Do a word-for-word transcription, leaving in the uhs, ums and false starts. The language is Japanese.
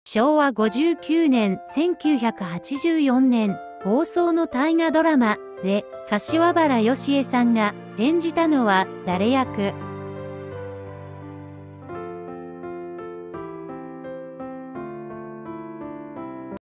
しょうわごじゅうきゅうねん、せんきゅうひゃくはちじゅうよねん放送の大河ドラマで、柏原芳恵さんが演じたのは誰役？